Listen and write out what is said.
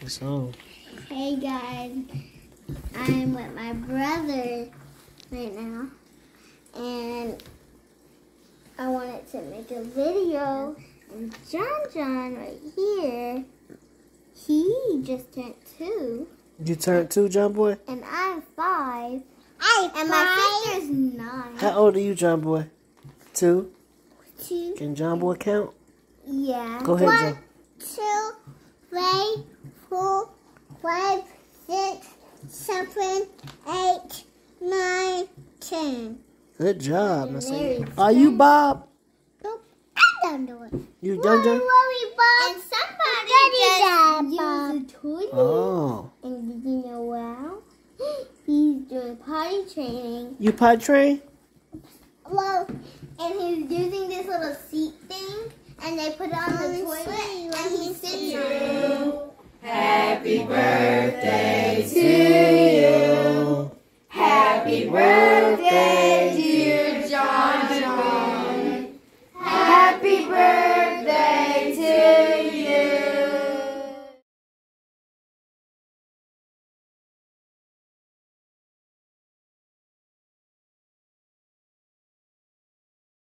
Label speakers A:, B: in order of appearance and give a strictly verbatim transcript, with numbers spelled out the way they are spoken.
A: song.
B: Hey guys, I'm with my brother right now, and I wanted to make a video. And John John right here, he just turned two.
A: You turned two, John Boy?
B: And I'm five. I'm and my sister's nine.
A: How old are you, John Boy? Two?
B: Two.
A: Can John Boy count?
B: Yeah.
A: Go ahead,
B: One,
A: John.
B: two, three, four, five, six, seven, eight, nine, ten.
A: Good job, Miss
B: Very
A: Amy. Are you Bob?
B: Nope. I don't do it.
A: You done, John?
B: And somebody just used a toilet.
A: Oh.
B: And did you know wow? He's doing potty training.
A: You potty train?
B: Well, and he's using this little seat thing, and they put it on the toilet, and he sits on it.
C: Happy birthday to you. Happy birthday.